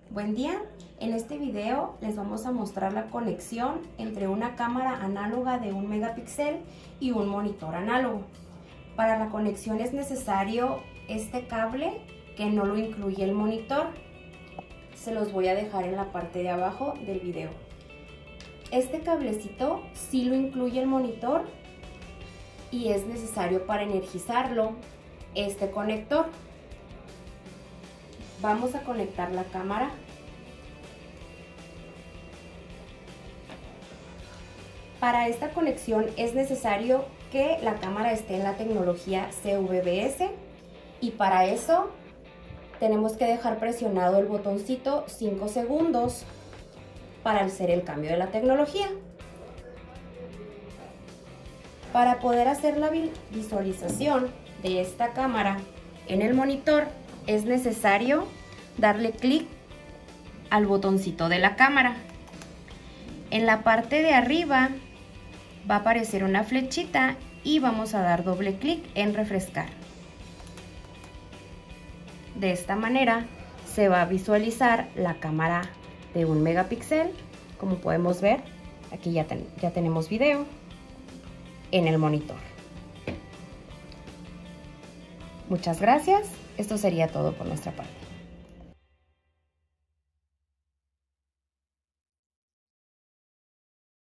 Buen día, en este video les vamos a mostrar la conexión entre una cámara análoga de 1 megapíxel y un monitor análogo. Para la conexión es necesario este cable que no lo incluye el monitor. Se los voy a dejar en la parte de abajo del video. Este cablecito sí lo incluye el monitor y es necesario para energizarlo este conector. Vamos a conectar la cámara. Para esta conexión es necesario que la cámara esté en la tecnología CVBS y para eso tenemos que dejar presionado el botoncito 5 segundos para hacer el cambio de la tecnología. Para poder hacer la visualización de esta cámara en el monitor es necesario darle clic al botoncito de la cámara. En la parte de arriba va a aparecer una flechita y vamos a dar doble clic en refrescar. De esta manera se va a visualizar la cámara de 1 megapíxel. Como podemos ver, aquí ya tenemos video en el monitor. Muchas gracias. Esto sería todo por nuestra parte.